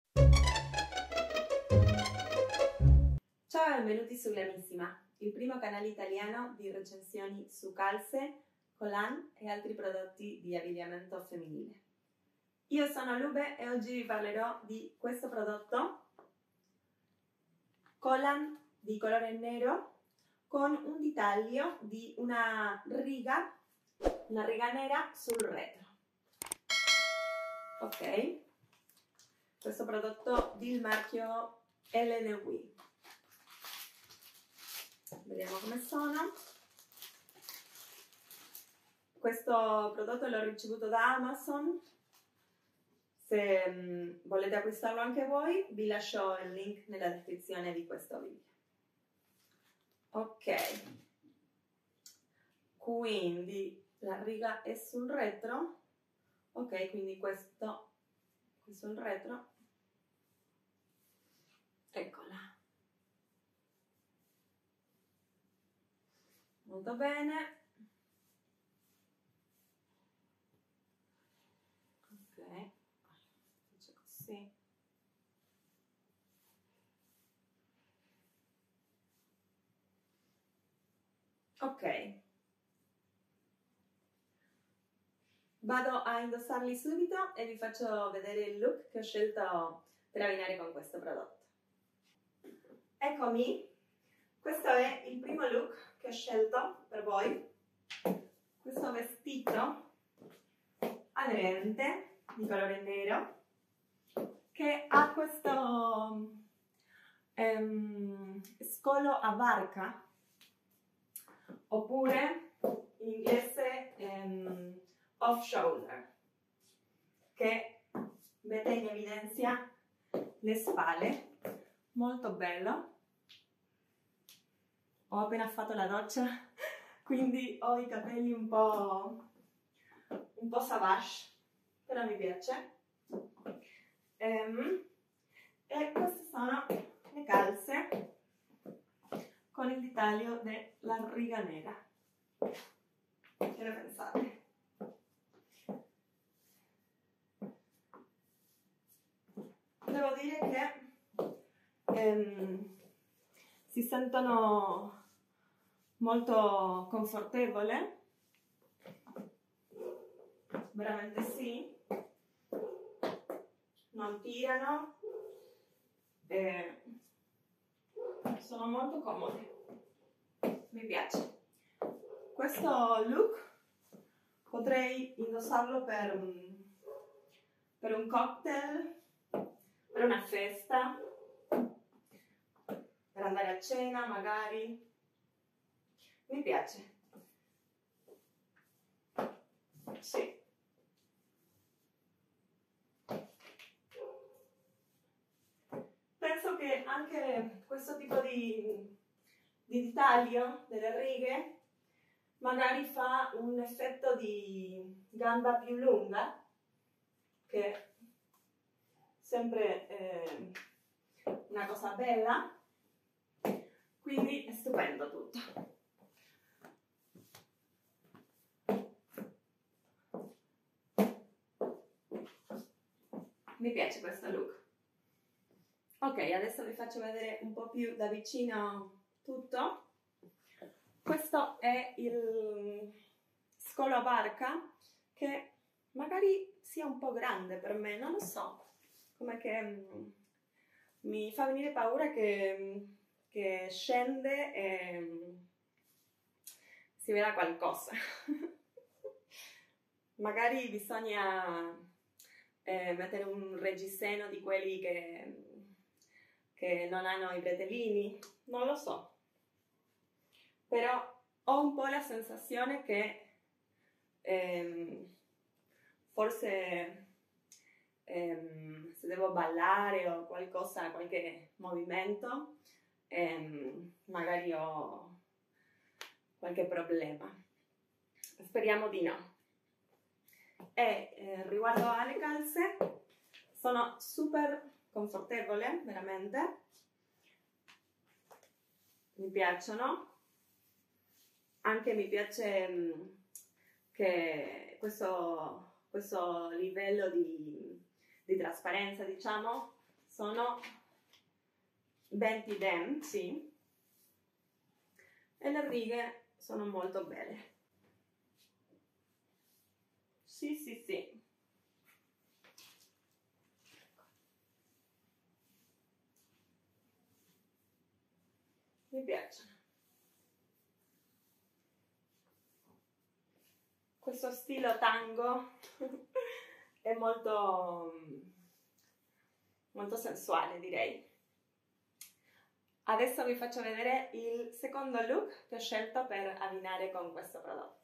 Ciao e benvenuti su Glamissima, il primo canale italiano di recensioni su calze, collant e altri prodotti di abbigliamento femminile. Io sono Lube e oggi vi parlerò di questo prodotto, collant di colore nero con un dettaglio di una riga nera sul retro. Ok, questo prodotto del marchio LNW. Vediamo come sono. Questo prodotto l'ho ricevuto da Amazon. Se volete acquistarlo anche voi, vi lascio il link nella descrizione di questo video. Ok, quindi la riga è sul retro. Ok, quindi questo è il retro. Eccola. Molto bene. Ok, faccio così. Ok, vado a indossarli subito e vi faccio vedere il look che ho scelto per abbinare con questo prodotto. Eccomi, questo è il primo look che ho scelto per voi. Questo vestito aderente di colore nero che ha questo scollo a barca, oppure in inglese off shoulder, che mette in evidenza le spalle. Molto bello. Ho appena fatto la doccia, quindi ho i capelli un po' savage, però mi piace. E queste sono le calze con il dettaglio della riga nera. Che ne pensate? Devo dire che si sentono molto confortevoli, veramente sì, non tirano, sono molto comodi, mi piace. Questo look potrei indossarlo per un cocktail, per una festa, per andare a cena magari. Mi piace. Sì. Penso che anche questo tipo di dettaglio delle righe magari fa un effetto di gamba più lunga, che è sempre una cosa bella, quindi è stupendo tutto. Mi piace questo look. Ok, adesso vi faccio vedere un po' più da vicino tutto. Questo è il scollo a barca, che magari sia un po' grande per me, non lo so, come che mi fa venire paura che scende e si veda qualcosa. Magari bisogna mettere un reggiseno di quelli che non hanno i bretellini, non lo so, però ho un po' la sensazione che forse se devo ballare o qualcosa, qualche movimento, magari ho qualche problema. Speriamo di no. E riguardo alle calze, sono super confortevole, veramente, mi piacciono. Anche mi piace che questo livello di trasparenza, diciamo, sono 20 dem, sì, e le righe sono molto belle. Sì, sì, sì. Mi piacciono. Questo stile tango è molto sensuale, direi. Adesso vi faccio vedere il secondo look che ho scelto per abbinare con questo prodotto.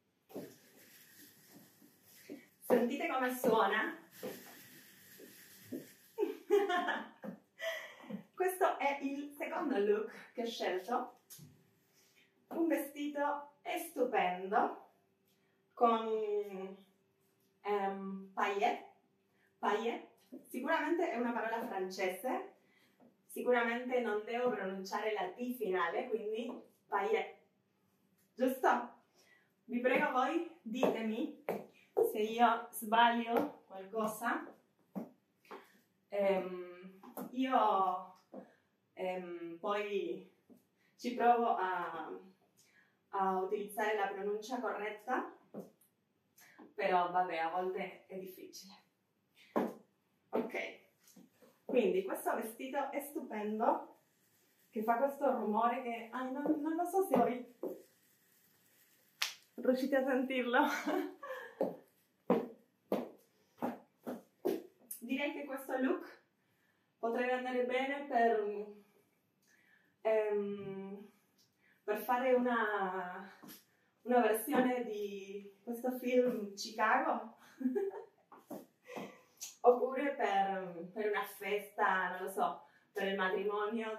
Sentite come suona? Questo è il secondo look che ho scelto. Un vestito stupendo con paillettes. Sicuramente è una parola francese, sicuramente non devo pronunciare la T finale, quindi paillettes, giusto? Vi prego voi, ditemi se io sbaglio qualcosa. Io poi ci provo a utilizzare la pronuncia corretta, però vabbè, a volte è difficile. Ok, quindi questo vestito è stupendo, che fa questo rumore che non lo so se voi riuscite a sentirlo. Direi che questo look potrebbe andare bene per fare una versione di questo film Chicago oppure per una festa, non lo so, per il matrimonio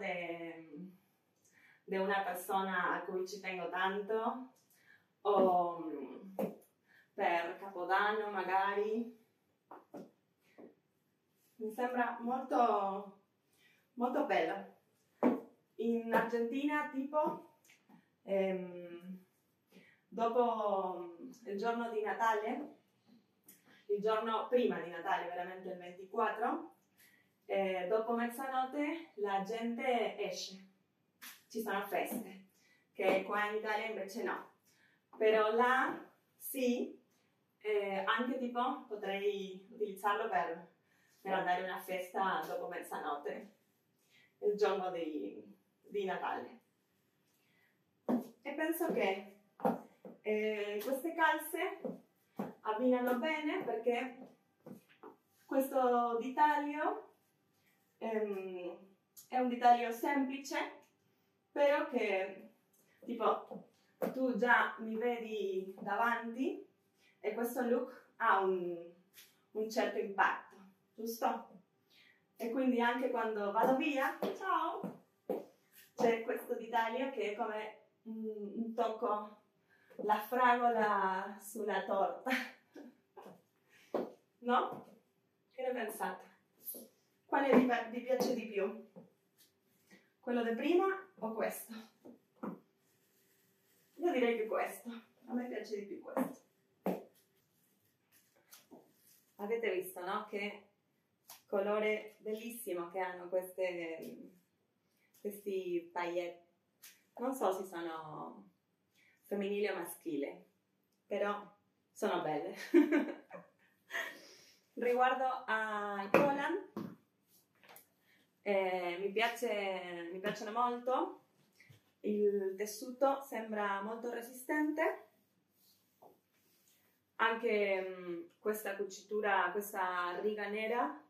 di una persona a cui ci tengo tanto, o per Capodanno magari. Mi sembra molto, molto bello. In Argentina, tipo, dopo il giorno di Natale, il giorno prima di Natale, veramente il 24, dopo mezzanotte la gente esce, ci sono feste, che qua in Italia invece no. Però là sì, anche tipo potrei utilizzarlo per andare a una festa dopo mezzanotte, il giorno di Natale. E penso che queste calze abbinano bene perché questo ditaglio è un ditaglio semplice, però che tipo tu già mi vedi davanti e questo look ha un certo impatto, giusto? E quindi anche quando vado via, ciao, c'è questo ditaglio che è come un tocco, la fragola sulla torta, no? Che ne pensate? Quale vi piace di più? Quello di prima o questo? Io direi che questo, a me piace di più questo. Avete visto, no? Che colore bellissimo che hanno questi paillettes. Non so se sono femminili o maschili, però sono belle. Riguardo ai collant, mi piacciono molto. Il tessuto sembra molto resistente. Anche questa cucitura, questa riga nera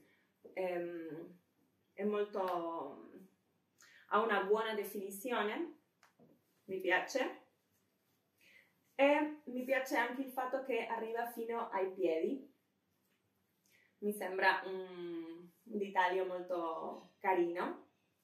è molto, ha una buona definizione, mi piace. E mi piace anche il fatto che arriva fino ai piedi. Mi sembra un ditaglio molto carino.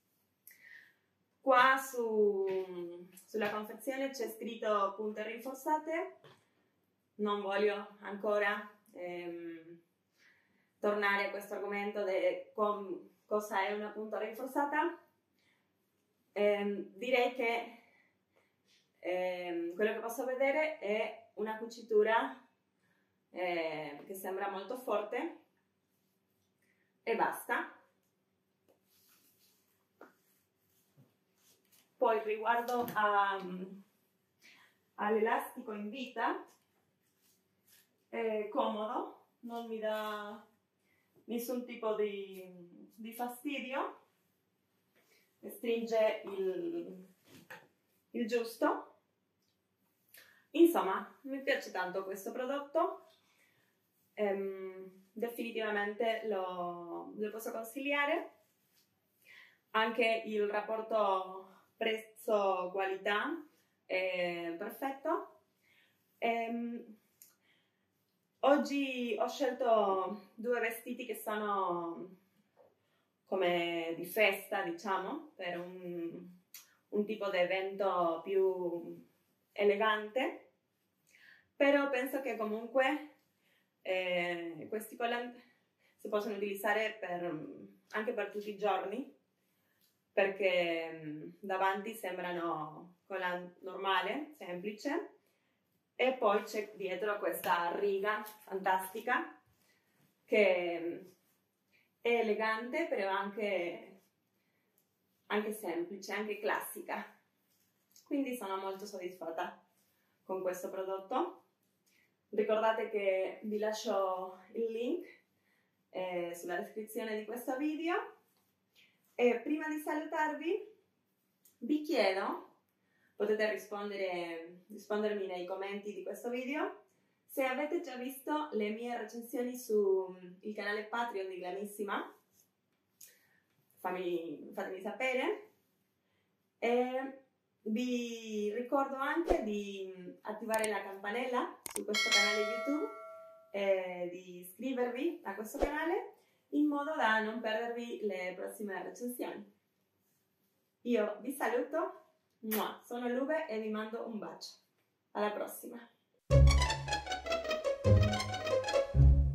Qua sulla confezione c'è scritto punte rinforzate. Non voglio ancora tornare a questo argomento di cosa è una punta rinforzata. Direi che quello che posso vedere è una cucitura che sembra molto forte e basta. Poi riguardo all'elastico in vita, è comodo, non mi dà nessun tipo di fastidio, stringe il giusto. Insomma, mi piace tanto questo prodotto, definitivamente lo posso consigliare. Anche il rapporto prezzo-qualità è perfetto. Oggi ho scelto 2 vestiti che sono come di festa, diciamo, per un tipo di evento più elegante, però penso che comunque questi collanti si possono utilizzare anche per tutti i giorni, perché davanti sembrano collant normale, semplice, e poi c'è dietro questa riga fantastica che è elegante, però anche semplice, anche classica. Quindi sono molto soddisfatta con questo prodotto. Ricordate che vi lascio il link sulla descrizione di questo video. E prima di salutarvi vi chiedo, potete rispondermi nei commenti di questo video, se avete già visto le mie recensioni sul canale Patreon di Glamissima. Fatemi sapere. E vi ricordo anche di attivare la campanella su questo canale YouTube e di iscrivervi a questo canale in modo da non perdervi le prossime recensioni. Io vi saluto, sono Lube e vi mando un bacio. Alla prossima!